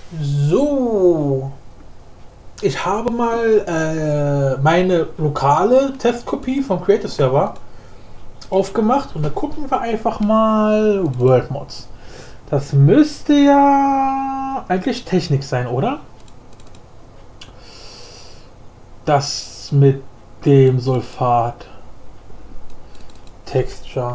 So, ich habe mal meine lokale Testkopie vom Creative Server aufgemacht und da gucken wir einfach mal World Mods. Das müsste ja eigentlich Technik sein, oder? Das mit dem Sulfat Texture.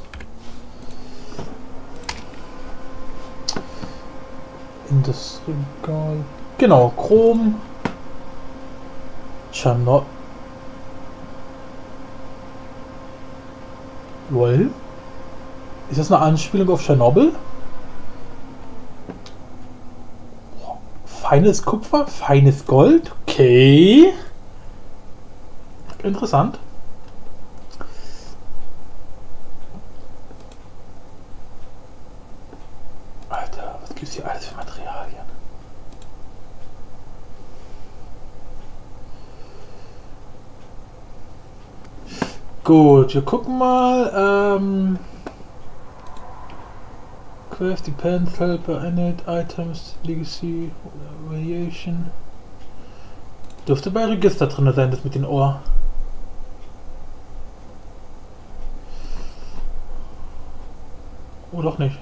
In das Regal. Genau, Chrom. Tschernobyl. Lol. Ist das eine Anspielung auf Tschernobyl? Feines Kupfer, feines Gold. Okay. Interessant. Alter, was gibt's hier alles für Materialien? Gut, wir gucken mal. Craft Depends, Helper, Init, Items, Legacy, Variation. Dürfte bei Register drin sein, das mit den Ohr. Oh, doch nicht.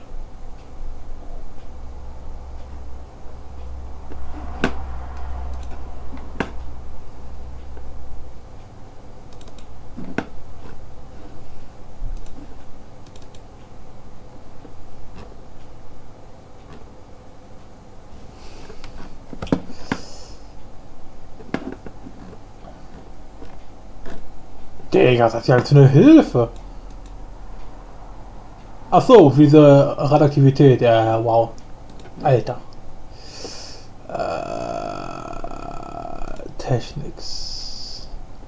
Digga, das ist ja jetzt eine Hilfe. Ach so, diese Radioaktivität. Ja, wow. Alter. Technics.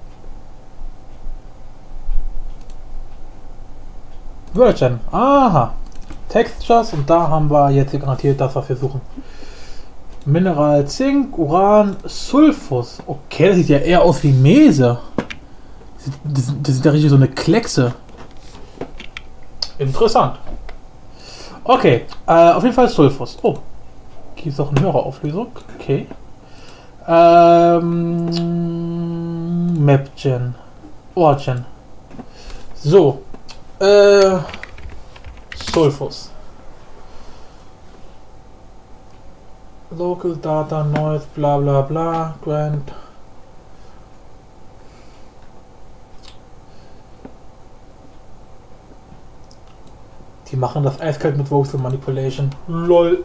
Virgin. Aha. Textures und da haben wir jetzt garantiert das, was wir suchen. Mineral Zink, Uran, Sulfus. Okay, das sieht ja eher aus wie Mese. Das ist ja richtig so eine Kleckse. Interessant. Okay, auf jeden Fall Sulfus. Oh, hier ist auch eine höhere Auflösung. Okay. Mapgen. Origin. So. Sulfus. Local Data, Noise, bla bla bla, Grant. Die machen das eiskalt mit Voxel Manipulation. LOL.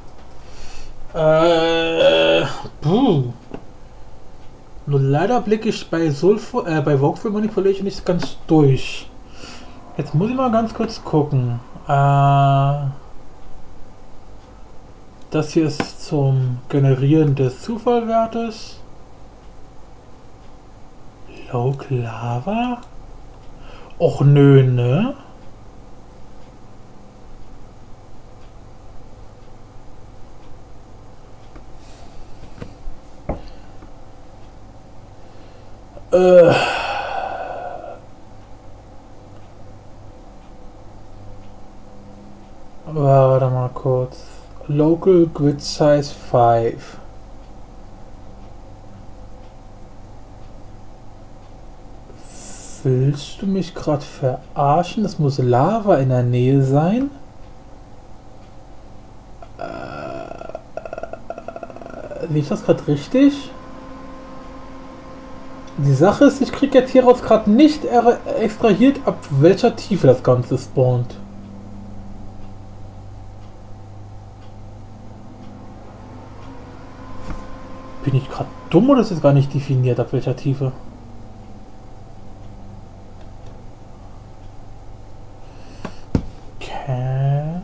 Nur leider blicke ich bei bei Voxel Manipulation nicht ganz durch. Jetzt muss ich mal ganz kurz gucken. Das hier ist zum Generieren des Zufallwertes. Local Lava? Och nö, ne? Warte mal kurz. Local Grid Size 5. Willst du mich gerade verarschen? Es muss Lava in der Nähe sein. Sehe ich das gerade richtig? Die Sache ist, ich kriege jetzt hieraus gerade nicht extrahiert, ab welcher Tiefe das Ganze spawnt. Bin ich gerade dumm oder ist es gar nicht definiert, ab welcher Tiefe? Okay.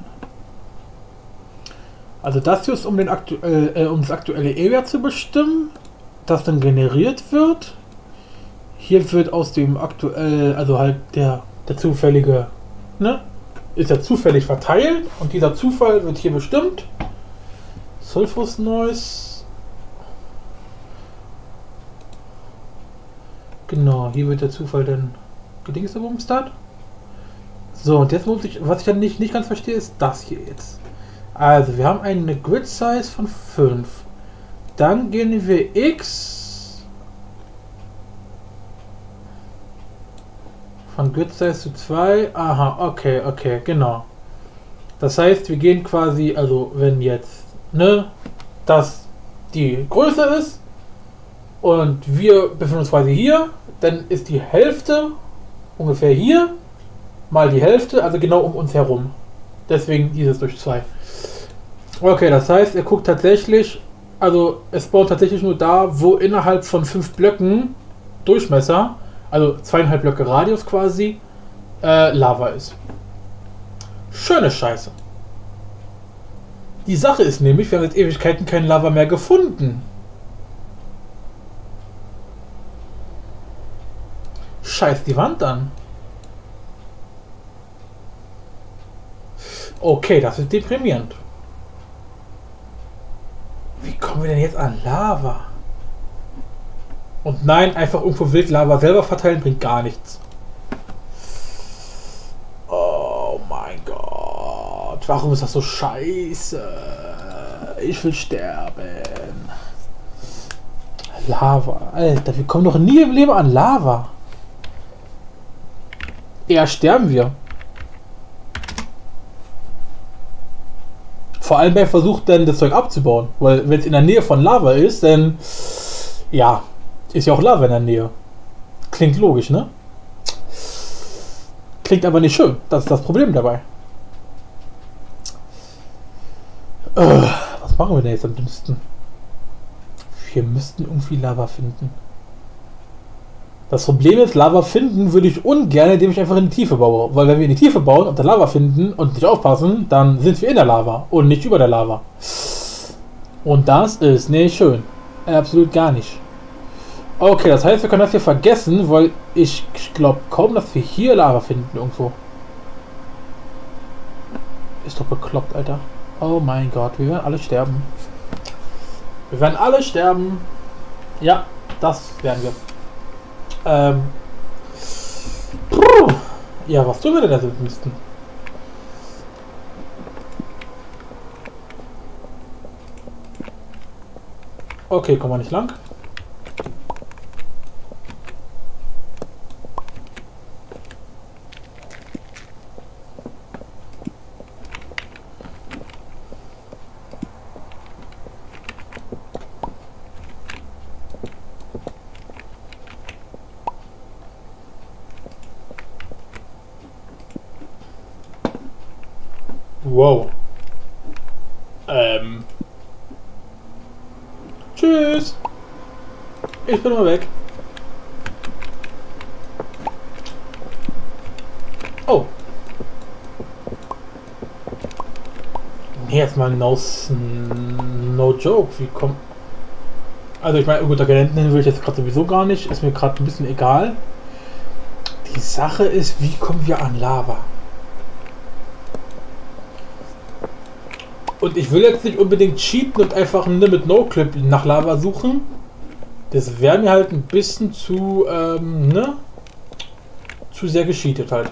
Also das hier ist, um das aktuelle Area zu bestimmen, das dann generiert wird. Hier wird aus dem aktuell, also halt der zufällige, ne? Ist ja zufällig verteilt und dieser Zufall wird hier bestimmt. Sulfus Noise. Genau, hier wird der Zufall dann gedingstebumst hat. So, und jetzt muss ich, was ich dann nicht ganz verstehe, ist das hier jetzt. Also, wir haben eine Grid Size von 5. Dann gehen wir X von Grid Size zu 2. Aha, okay, okay, genau. Das heißt, wir gehen quasi, also wenn jetzt, ne, das die Größe ist und wir befinden uns quasi hier, dann ist die Hälfte ungefähr hier mal die Hälfte, also genau um uns herum. Deswegen dieses durch 2. Okay, das heißt, er guckt tatsächlich, also es spawnt tatsächlich nur da, wo innerhalb von 5 Blöcken Durchmesser, also 2,5 Blöcke Radius quasi, Lava ist. Schöne Scheiße. Die Sache ist nämlich, wir haben seit Ewigkeiten kein Lava mehr gefunden. Scheiß die Wand an. Okay, das ist deprimierend. Wie kommen wir denn jetzt an Lava? Und nein, einfach irgendwo wild Lava selber verteilen bringt gar nichts. Oh mein Gott. Warum ist das so scheiße? Ich will sterben. Lava. Alter, wir kommen doch nie im Leben an Lava. Eher sterben wir. Vor allem beim Versuch, dann das Zeug abzubauen. Weil wenn es in der Nähe von Lava ist, dann ja, ist ja auch Lava in der Nähe. Klingt logisch, ne? Klingt aber nicht schön. Das ist das Problem dabei. Was machen wir denn jetzt am dünnsten? Wir müssten irgendwie Lava finden. Das Problem ist, Lava finden würde ich ungern, indem ich einfach in die Tiefe baue. Weil wenn wir in die Tiefe bauen und dann Lava finden und nicht aufpassen, dann sind wir in der Lava und nicht über der Lava. Und das ist nicht schön. Absolut gar nicht. Okay, das heißt, wir können das hier vergessen, weil ich glaube kaum, dass wir hier Lava finden irgendwo. Ist doch bekloppt, Alter. Oh mein Gott, wir werden alle sterben. Wir werden alle sterben. Ja, das werden wir. Ja, was tun wir denn da so müssten? Okay, kommen wir nicht lang. Wow. Tschüss. Ich bin mal weg. Oh. Nee, jetzt mal no joke. Wie kommt... Also ich meine, gut, da hinten will ich jetzt gerade sowieso gar nicht. Ist mir gerade ein bisschen egal. Die Sache ist, wie kommen wir an Lava? Und ich will jetzt nicht unbedingt cheaten und einfach mit No-Clip nach Lava suchen. Das wäre mir halt ein bisschen zu, zu sehr gecheatet halt.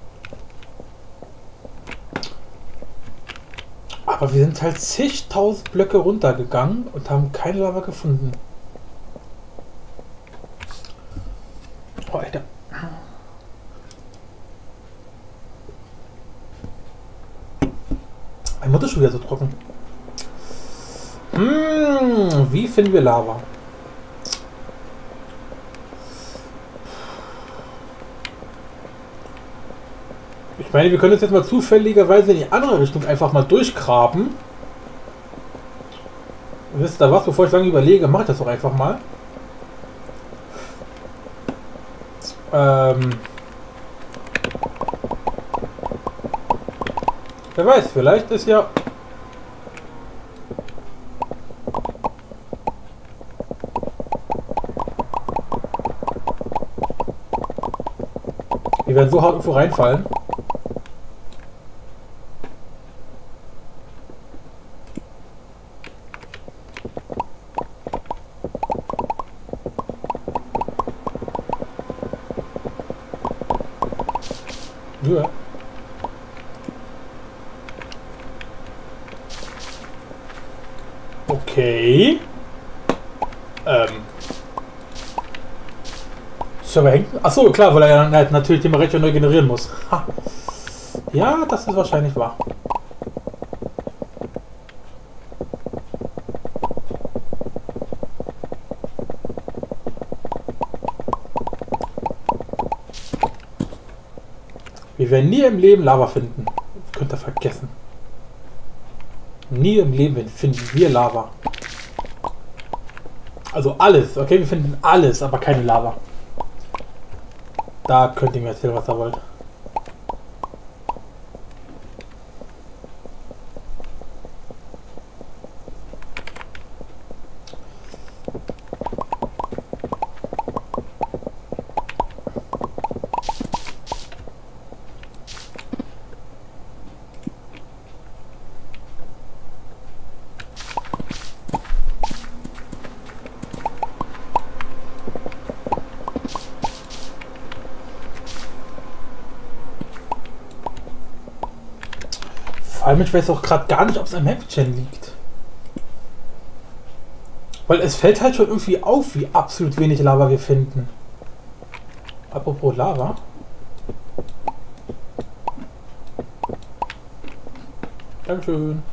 Aber wir sind halt zigtausend Blöcke runtergegangen und haben keine Lava gefunden. Oh, Alter. Mein Mund ist schon wieder so trocken. Wie finden wir Lava? Ich meine, wir können uns jetzt mal zufälligerweise in die andere Richtung einfach mal durchgraben. Wisst ihr was? Bevor ich lange überlege, mache ich das doch einfach mal. Wer weiß, vielleicht ist ja... Wir werden so hart irgendwo reinfallen. Ja. Okay. Server hängt. Achso, klar, weil er dann halt natürlich den Rechner neu generieren muss. Ha. Ja, das ist wahrscheinlich wahr. Wir werden nie im Leben Lava finden. Könnt ihr vergessen. Nie im Leben finden wir Lava. Also alles, okay? Wir finden alles, aber keine Lava. Da könnt ihr mir erzählen, was ihr wollt. Vor allem, ich weiß auch gerade gar nicht, ob es am Heftchen liegt. Weil es fällt halt schon irgendwie auf, wie absolut wenig Lava wir finden. Apropos Lava. Dankeschön.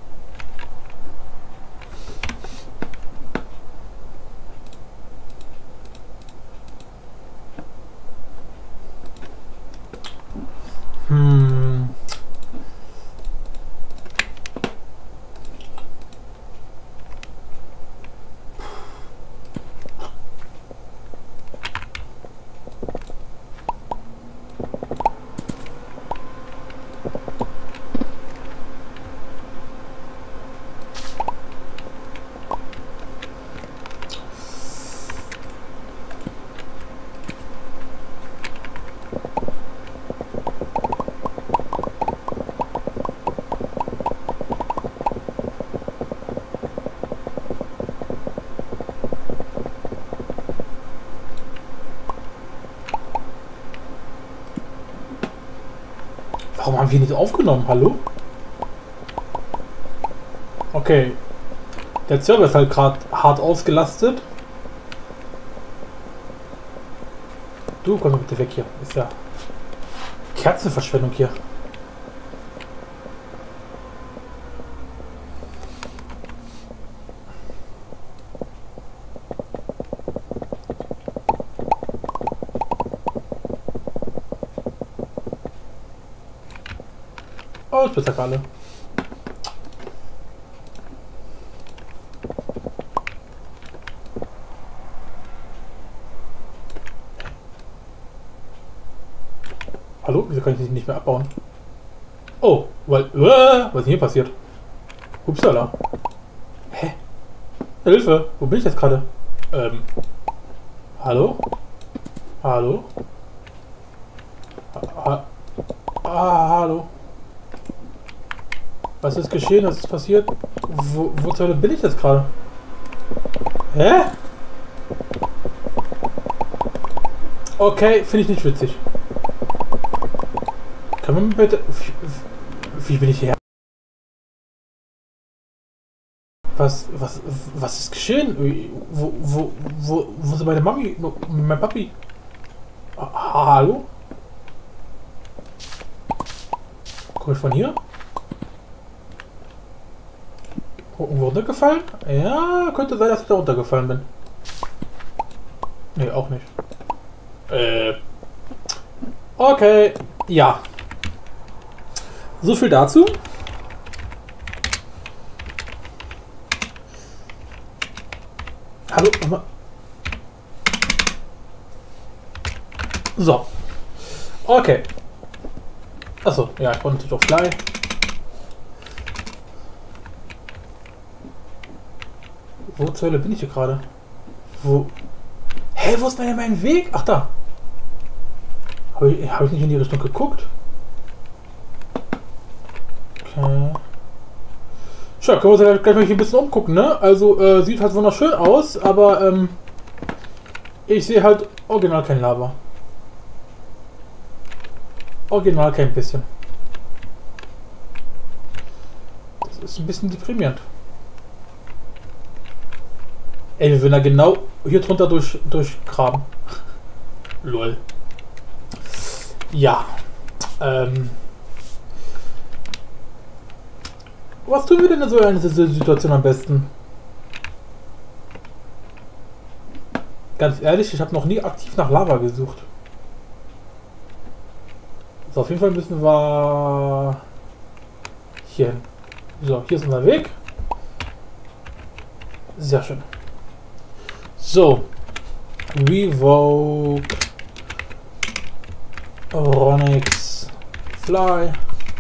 Warum haben wir nicht aufgenommen? Hallo? Okay. Der Server ist halt gerade hart ausgelastet. Du, komm doch bitte weg hier. Ist ja Kerzenverschwendung hier. Oh, ich bin alle. Hallo? Wieso kann ich die nicht mehr abbauen? Oh, weil... was ist denn hier passiert? Upsala. Hä? Hilfe! Wo bin ich jetzt gerade? Hallo? Hallo? Hallo? Was ist geschehen? Was ist passiert? Wo zur Hölle bin ich jetzt gerade? Hä? Okay, finde ich nicht witzig. Kann man bitte... Wie bin ich her? Was ist geschehen? Wo sind meine Mami? Mein Papi? Hallo? Komme ich von hier? Irgendwo runtergefallen? Ja, könnte sein, dass ich da runtergefallen bin. Nee, auch nicht. Okay, ja. So viel dazu. Hallo, Mama. So. Okay. Achso, ja, ich konnte doch fly. Wo zur Hölle bin ich hier gerade? Wo? Hä, wo ist mein Weg? Ach, da. Habe ich nicht in die Richtung geguckt? Okay. Tja, können wir uns gleich mal hier ein bisschen umgucken, ne? Also, sieht halt wunderschön aus, aber, ich sehe halt original kein Lava. Original kein bisschen. Das ist ein bisschen deprimierend. Ey, wir würden da genau hier drunter durchgraben. Lol. Ja. Was tun wir denn in so einer Situation am besten? Ganz ehrlich, ich habe noch nie aktiv nach Lava gesucht. So, auf jeden Fall müssen wir hier hin. So, hier ist unser Weg. Sehr schön. So. Revoke. Ronix. Fly.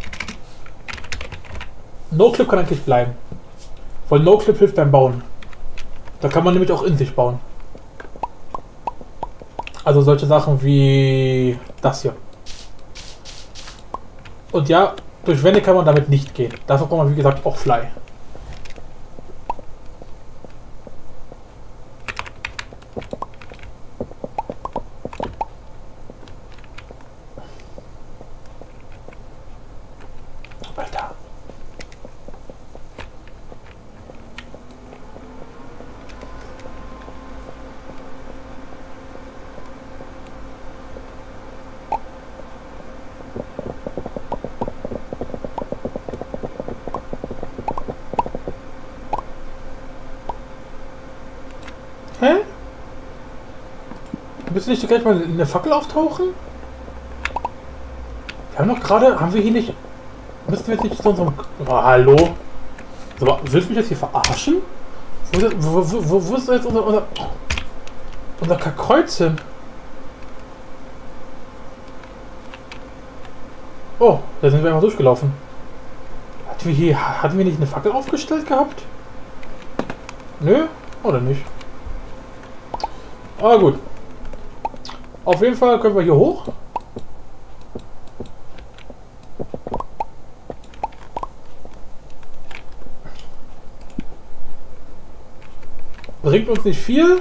No-Clip kann eigentlich bleiben. Weil No-Clip hilft beim Bauen. Da kann man nämlich auch in sich bauen. Also solche Sachen wie das hier. Und ja, durch Wände kann man damit nicht gehen. Dafür braucht man wie gesagt auch Fly. Alter. Hä? Müssen nicht gleich mal eine Fackel auftauchen? Wir haben doch gerade, haben wir hier nicht... Müssten wir jetzt nicht zu unserem... Oh, hallo? So, willst du mich jetzt hier verarschen? Wo ist jetzt unser Kackreuz hin? Oh, da sind wir einfach durchgelaufen. Hatten wir nicht eine Fackel aufgestellt gehabt? Nö? Oder nicht? Ah, gut. Auf jeden Fall können wir hier hoch. Bringt uns nicht viel.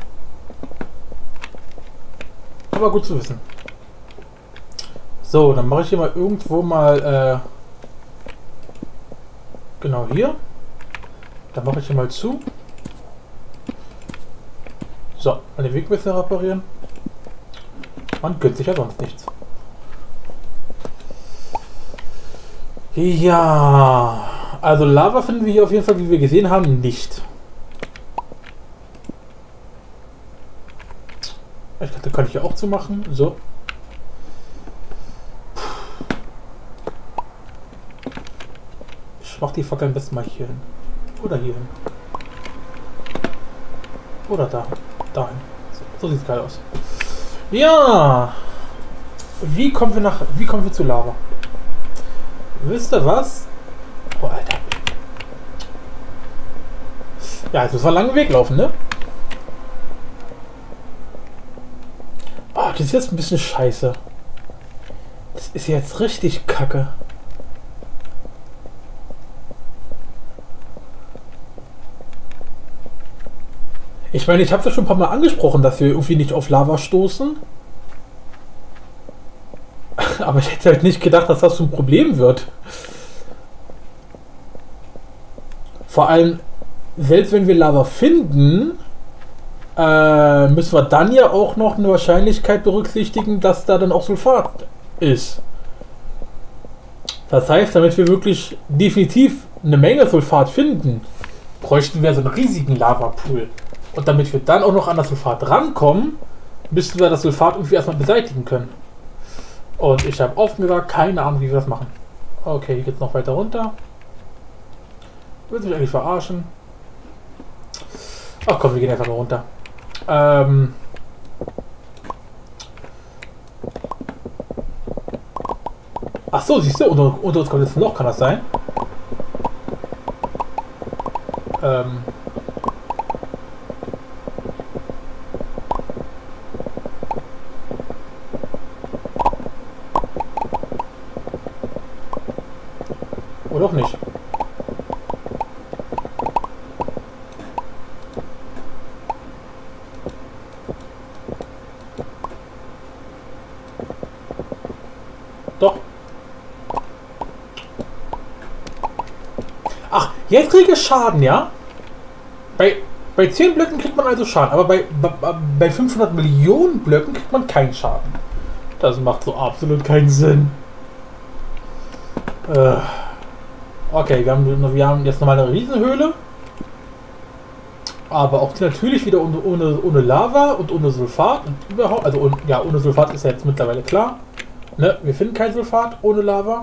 Aber gut zu wissen. So, dann mache ich hier mal irgendwo mal... genau hier. Dann mache ich hier mal zu. So, meine Wegmesser reparieren. Man gönnt sich ja sonst nichts. Ja, also Lava finden wir hier auf jeden Fall, wie wir gesehen haben, nicht. Ich dachte, kann ich ja auch zu machen. So. Ich mach die Fackel am besten mal hier hin. Oder hier hin. Oder da. Dahin. So sieht es geil aus. Ja. Wie kommen wir zu Lava? Wisst ihr was? Oh, Alter. Ja, jetzt müssen wir einen langen Weg laufen, ne? Oh, das ist jetzt ein bisschen scheiße. Das ist jetzt richtig kacke. Ich meine, ich habe es ja schon ein paar Mal angesprochen, dass wir irgendwie nicht auf Lava stoßen. Aber ich hätte halt nicht gedacht, dass das so ein Problem wird. Vor allem, selbst wenn wir Lava finden, müssen wir dann ja auch noch eine Wahrscheinlichkeit berücksichtigen, dass da dann auch Sulfat ist. Das heißt, damit wir wirklich definitiv eine Menge Sulfat finden, bräuchten wir so einen riesigen Lavapool. Und damit wir dann auch noch an das Sulfat rankommen, müssten wir das Sulfat irgendwie erstmal beseitigen können. Und ich habe offen gesagt, keine Ahnung, wie wir das machen. Okay, hier geht es noch weiter runter. Will mich eigentlich verarschen. Ach komm, wir gehen einfach mal runter. Ach so, siehst du, unter uns kommt jetzt ein Loch, kann das sein? Oder auch nicht. Doch. Ach, jetzt kriege ich Schaden, ja? Bei Bei 10 Blöcken kriegt man also Schaden, aber bei 500 Millionen Blöcken kriegt man keinen Schaden. Das macht so absolut keinen Sinn. Okay, wir haben jetzt nochmal eine Riesenhöhle. Aber auch die natürlich wieder ohne Lava und ohne Sulfat. Und überhaupt, also ja, ohne Sulfat ist ja jetzt mittlerweile klar. Ne? Wir finden kein Sulfat ohne Lava.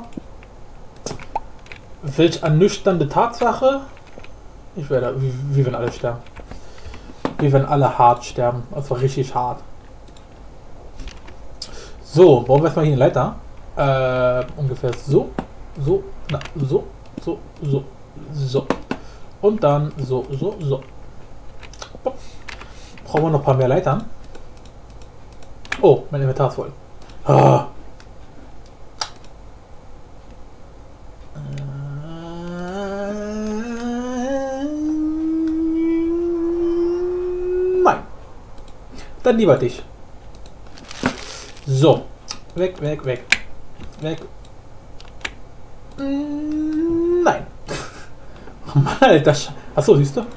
Welch ernüchternde Tatsache. Ich werde, wir werden alle sterben. Wir werden alle hart sterben. Also richtig hart. So, bauen wir erstmal hier eine Leiter. Ungefähr so. So. Na, so. So. So. So. Und dann so. So. So. Brauchen wir noch ein paar mehr Leitern. Oh, mein Inventar ist voll. Ah. Nein. Dann lieber dich. So. Weg, weg, weg. Weg. Nein. Oh Mann, Alter. Achso, siehst du?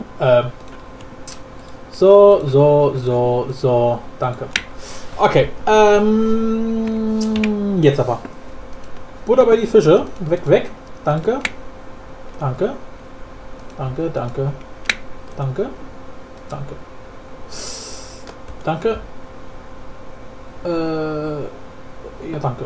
So. Danke. Okay. Jetzt aber. Butter bei die Fische. Weg, weg. Danke. Danke. Danke, danke. Danke. Danke. Danke. Ja, danke.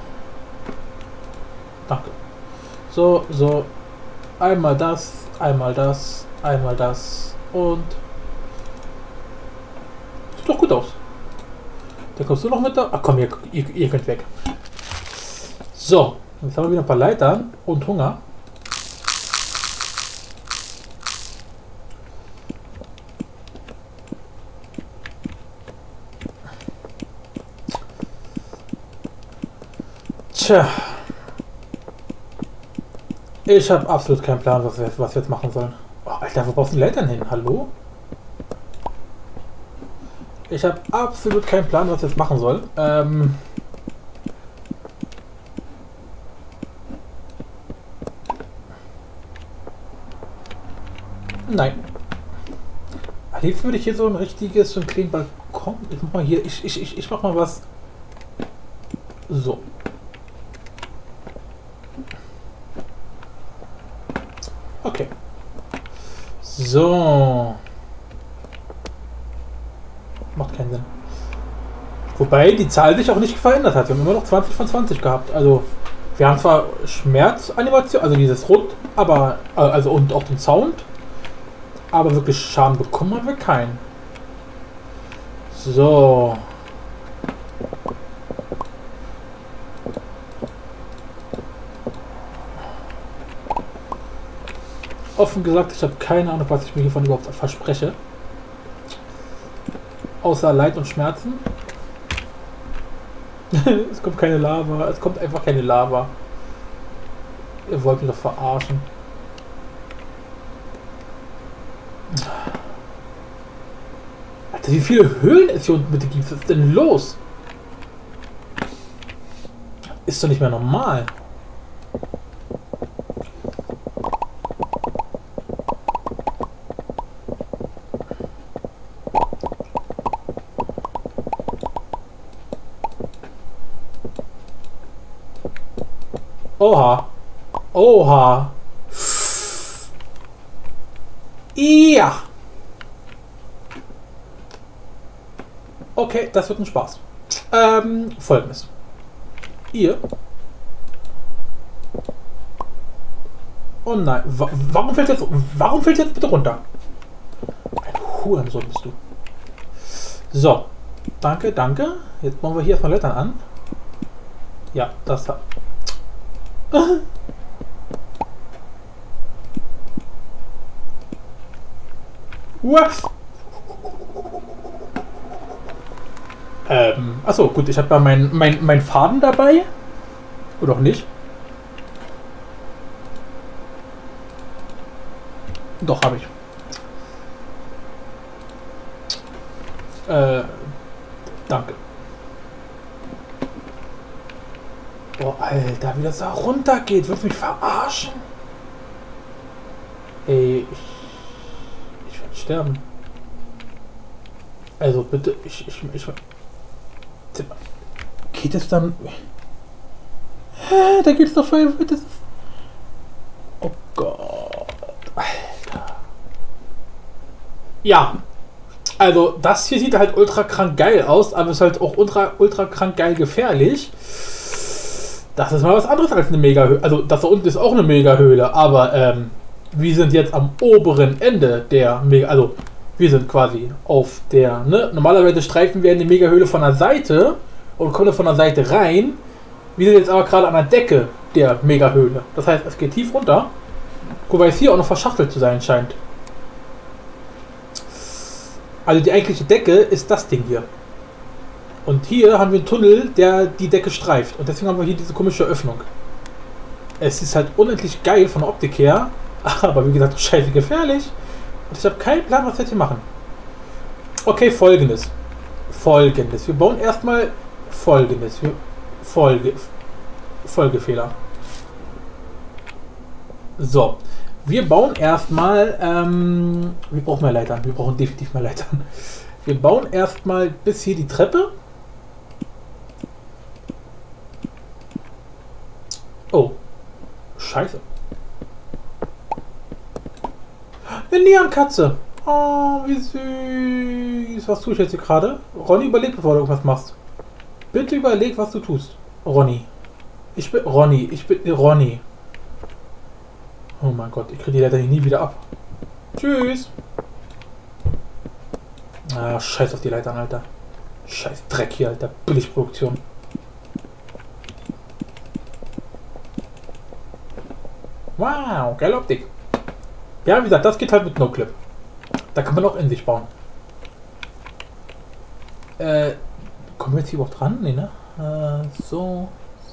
Danke. So. Einmal das, einmal das, einmal das und... Sieht doch gut aus. Da kommst du noch mit da. Ach komm, ihr könnt weg. So, jetzt haben wir wieder ein paar Leitern und Hunger. Tja. Ich habe absolut keinen Plan, was wir jetzt machen sollen. Oh, Alter, wo brauchst du die Leitern hin? Hallo? Ich habe absolut keinen Plan, was wir jetzt machen sollen. Nein. Jetzt würde ich hier so ein richtiges, so ein kleinen Balkon. Ich mach mal hier. Ich mach mal was. So. Okay. So. Macht keinen Sinn. Wobei die Zahl sich auch nicht verändert hat. Wir haben immer noch 20 von 20 gehabt. Also, wir haben zwar Schmerzanimation, also dieses Rot, aber, also und auch den Sound, aber wirklich Schaden bekommen haben wir keinen. So. Offen gesagt, ich habe keine Ahnung, was ich mir hiervon überhaupt verspreche. Außer Leid und Schmerzen. Es kommt keine Lava. Es kommt einfach keine Lava. Ihr wollt mich doch verarschen. Alter, wie viele Höhlen es hier unten bitte gibt. Was ist denn los? Ist doch nicht mehr normal. Oha. Oha. Ja. Okay, das wird ein Spaß. Folgendes. Ihr. Oh nein. Warum fällt jetzt bitte runter? Ein Hurensohn bist du. So. Danke, danke. Jetzt bauen wir hier erstmal Lettern an. Ja, das hat. Was? Achso, gut, ich habe da mein Faden dabei. Oder auch nicht? Doch, habe ich. Danke. Oh, Alter, wie das da runter geht. Willst du mich verarschen? Ey, ich werde sterben. Also bitte, geht es dann... Da geht's doch voll... Oh Gott. Alter. Ja. Also das hier sieht halt ultra krank geil aus, aber ist halt auch ultra krank geil gefährlich. Das ist mal was anderes als eine Mega-Höhle. Also das da unten ist auch eine Mega-Höhle, aber wir sind jetzt am oberen Ende der Mega... Also wir sind quasi auf der... Ne? Normalerweise streifen wir in die Mega-Höhle von der Seite und kommen von der Seite rein. Wir sind jetzt aber gerade an der Decke der Mega-Höhle. Das heißt, es geht tief runter. Wobei es hier auch noch verschachtelt zu sein scheint. Also die eigentliche Decke ist das Ding hier. Und hier haben wir einen Tunnel, der die Decke streift. Und deswegen haben wir hier diese komische Öffnung. Es ist halt unendlich geil von der Optik her. Aber wie gesagt, scheiße gefährlich. Und ich habe keinen Plan, was wir jetzt hier machen. Okay, folgendes. Wir bauen erstmal folgendes. Folgefehler. So. Wir bauen erstmal... wir brauchen mehr Leitern. Wir brauchen definitiv mehr Leitern. Wir bauen erstmal bis hier die Treppe. Oh. Scheiße. Eine Neonkatze. Oh, wie süß. Was tue ich jetzt hier gerade? Ronny, überleg, bevor du irgendwas machst. Bitte überleg, was du tust. Ronny. Ich bin Ronny. Oh mein Gott, ich kriege die Leiter hier nie wieder ab. Tschüss. Ah, scheiß auf die Leitern, Alter. Scheiß Dreck hier, Alter. Billigproduktion. Wow, geile Optik. Ja, wie gesagt, das geht halt mit No-Clip. Da kann man auch in sich bauen. Kommen wir jetzt hier überhaupt dran? Nee, ne? So.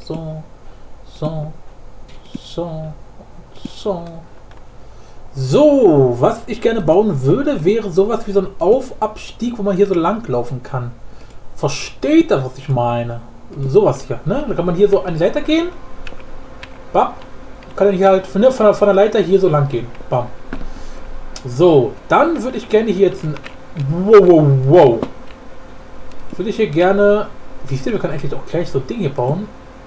So, was ich gerne bauen würde, wäre sowas wie so ein Auf-Abstieg, wo man hier so lang laufen kann. Versteht ihr, was ich meine? Sowas hier, ne? Da kann man hier so an die Leiter gehen. Bam. Kann dann hier halt von der Leiter hier so lang gehen. Bam. So, dann würde ich gerne hier jetzt ein... Wow. Würde ich hier gerne... Wie seht ihr, wir können eigentlich auch gleich so Dinge bauen.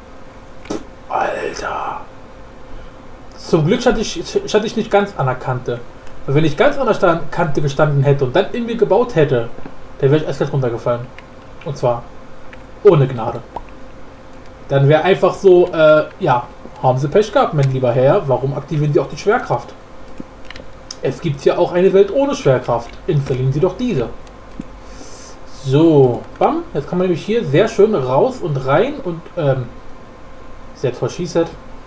Alter. Zum Glück stand ich nicht ganz an der Kante. Weil wenn ich ganz an der Kante gestanden hätte und dann in mir gebaut hätte, dann wäre ich erst gleich runtergefallen. Und zwar ohne Gnade. Dann wäre einfach so, ja, haben Sie Pech gehabt, mein lieber Herr. Warum aktivieren Sie auch die Schwerkraft? Es gibt hier auch eine Welt ohne Schwerkraft. Installieren Sie doch diese. So, bam. Jetzt kann man nämlich hier sehr schön raus und rein und, selbst verschießt.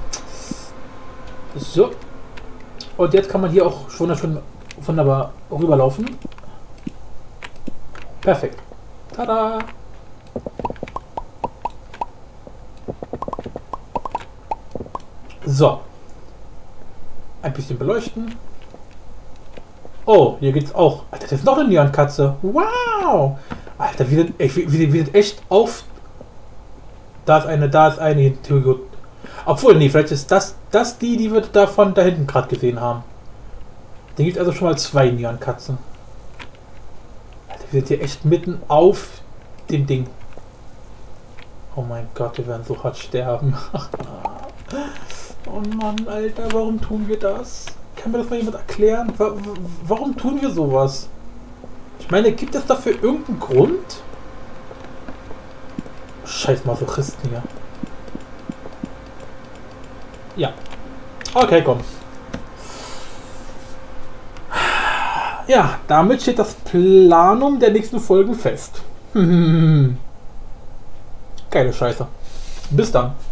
So. Und jetzt kann man hier auch schon wunderbar rüberlaufen. Perfekt. Tada! So. Ein bisschen beleuchten. Oh, hier geht's auch. Alter, das ist noch eine Neonkatze. Wow! Alter, wir sind echt auf... Da ist eine. Obwohl, nee, vielleicht ist das die wir da hinten gerade gesehen haben. Da gibt es also schon mal 2 Neonkatzen. Alter, wir sind hier echt mitten auf dem Ding. Oh mein Gott, wir werden so hart sterben. Oh Mann, Alter, warum tun wir das? Kann mir das mal jemand erklären? Warum tun wir sowas? Ich meine, gibt es dafür irgendeinen Grund? Scheiß Masochisten hier. Ja. Okay, komm. Ja, damit steht das Planum der nächsten Folgen fest. Geile Scheiße. Bis dann.